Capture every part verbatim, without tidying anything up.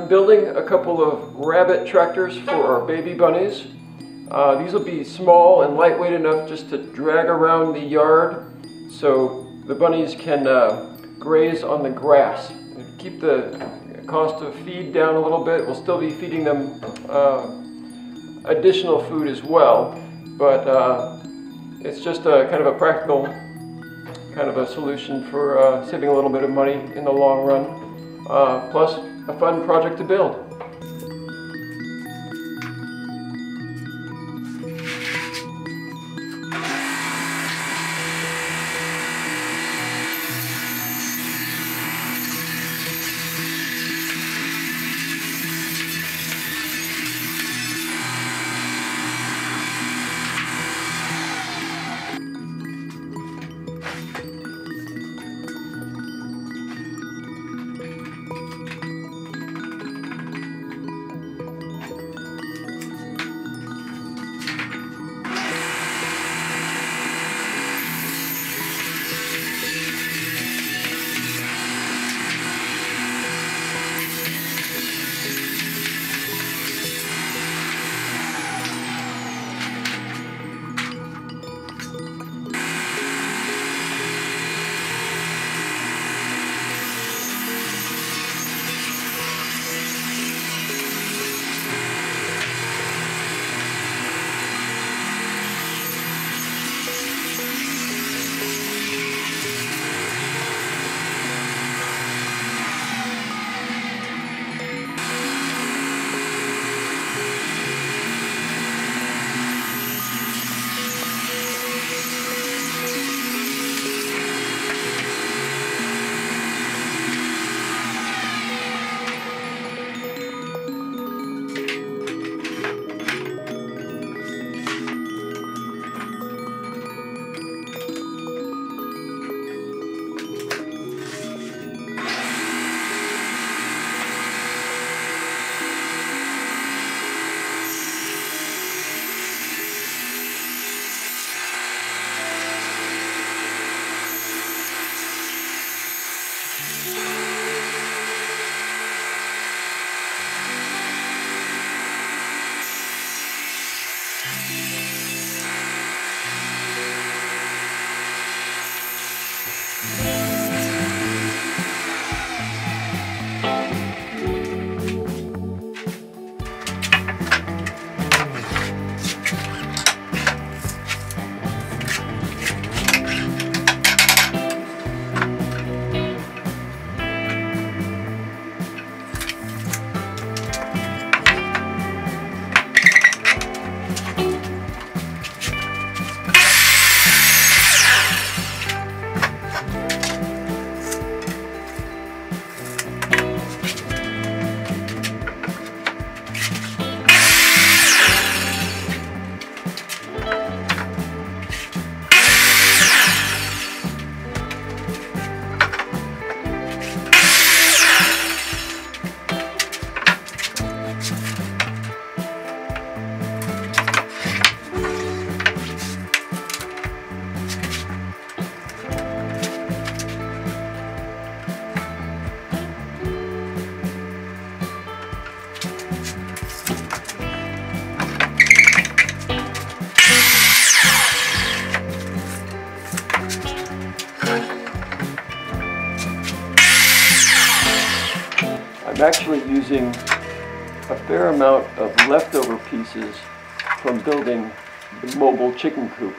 building a couple of rabbit tractors for our baby bunnies. Uh, these will be small and lightweight enough just to drag around the yard so the bunnies can uh, graze on the grass. Keep the cost of feed down a little bit. We'll still be feeding them uh, additional food as well, but uh, it's just a kind of a practical kind of a solution for uh, saving a little bit of money in the long run, uh, plus a fun project to build. I'm actually using a fair amount of leftover pieces from building the mobile chicken coop.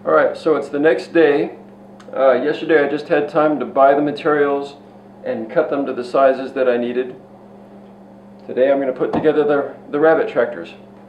Alright, so it's the next day. Uh, yesterday I just had time to buy the materials and cut them to the sizes that I needed. Today I'm going to put together the, the rabbit tractors.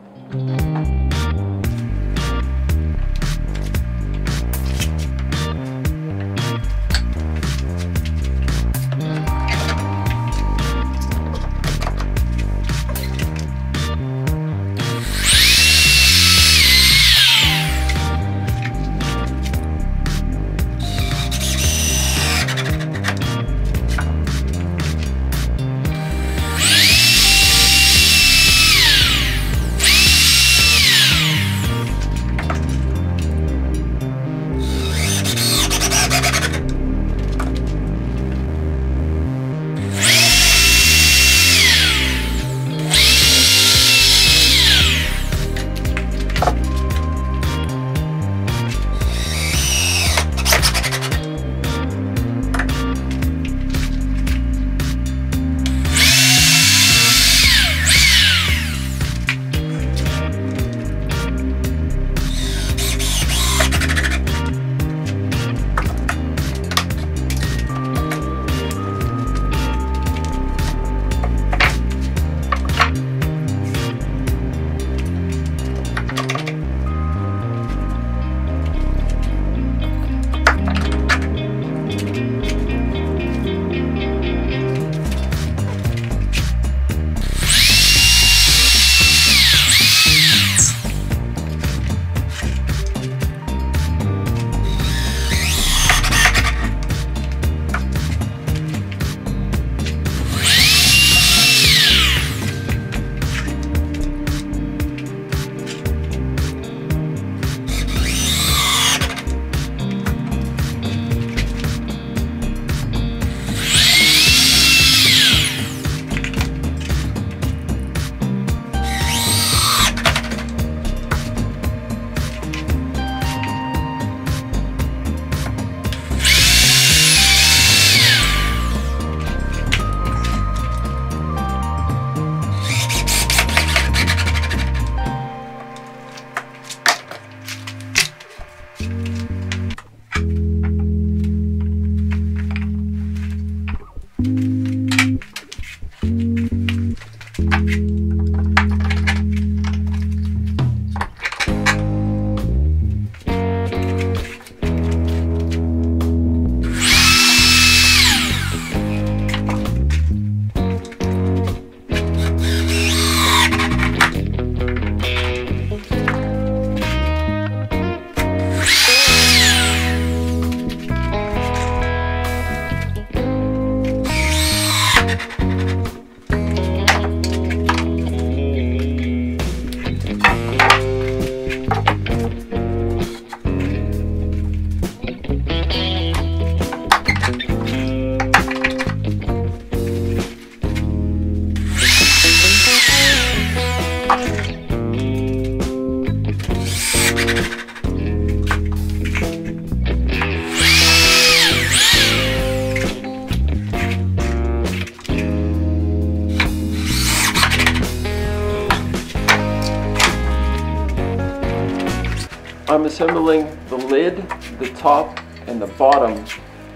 I'm assembling the lid, the top, and the bottom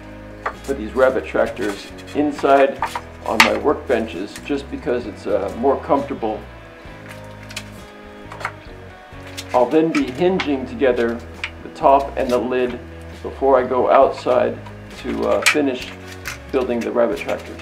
for these rabbit tractors inside on my workbenches just because it's uh, more comfortable. I'll then be hinging together the top and the lid before I go outside to uh, finish building the rabbit tractors.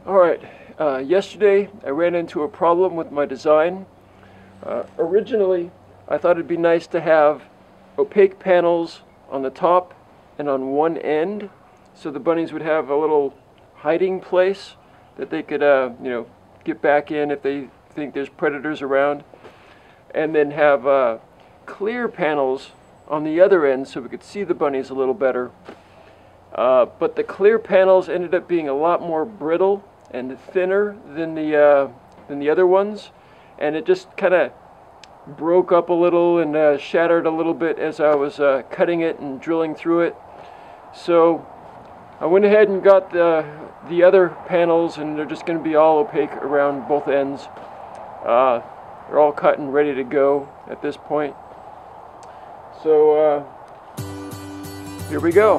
Alright, uh, yesterday I ran into a problem with my design. Uh, originally I thought it'd be nice to have opaque panels on the top and on one end, so the bunnies would have a little hiding place that they could uh, you know, get back in if they think there's predators around, and then have uh, clear panels on the other end so we could see the bunnies a little better. Uh, but the clear panels ended up being a lot more brittle and thinner than the uh, than the other ones, and it just kind of broke up a little and uh, shattered a little bit as I was uh, cutting it and drilling through it. So I went ahead and got the the other panels, and they're just going to be all opaque around both ends. Uh, they're all cut and ready to go at this point. So uh, here we go.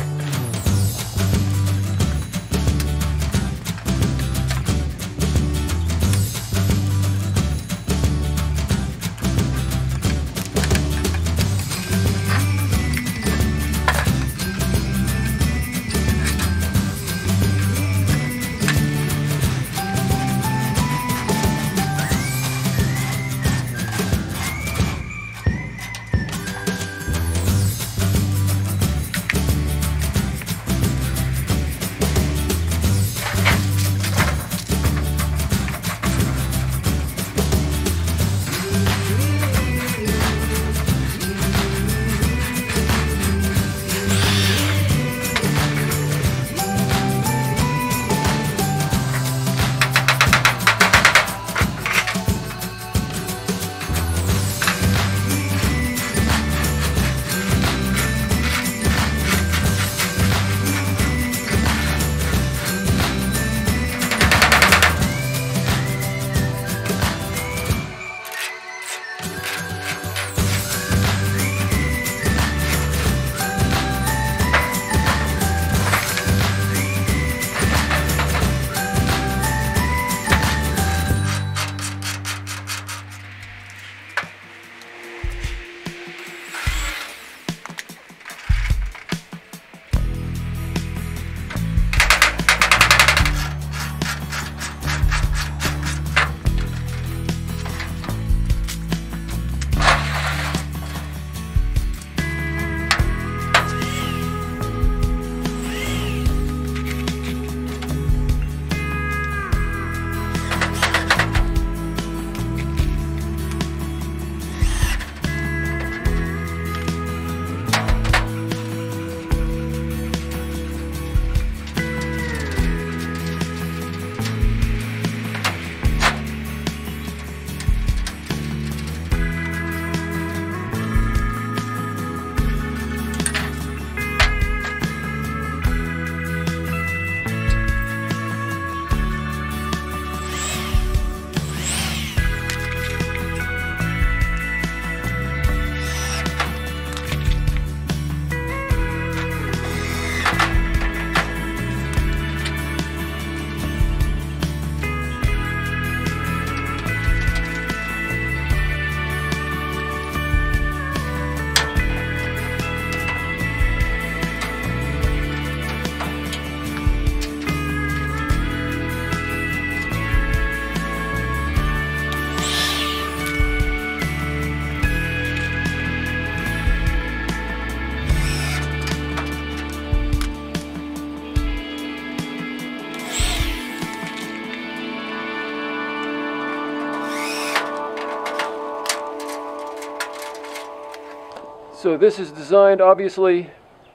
So this is designed obviously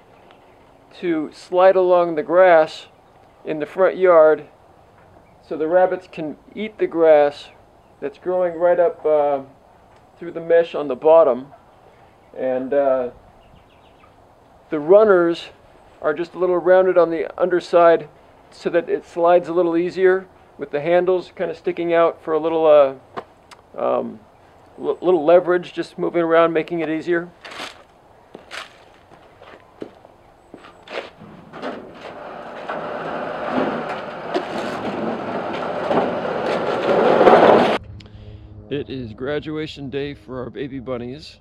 to slide along the grass in the front yard so the rabbits can eat the grass that's growing right up uh, through the mesh on the bottom. And uh, the runners are just a little rounded on the underside so that it slides a little easier, with the handles kind of sticking out for a little uh, um, little leverage, just moving around, making it easier. It is graduation day for our baby bunnies.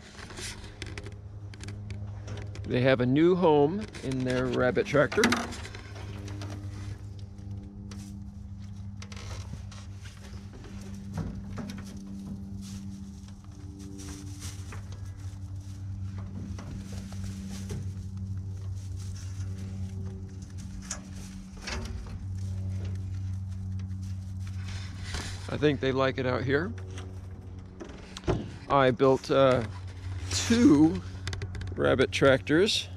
They have a new home in their rabbit tractor. I think they like it out here. I built uh, two rabbit tractors.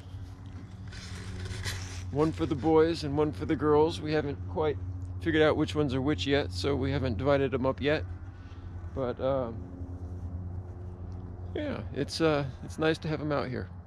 One for the boys and one for the girls. We haven't quite figured out which ones are which yet, so we haven't divided them up yet. But um, yeah, it's uh, it's nice to have them out here.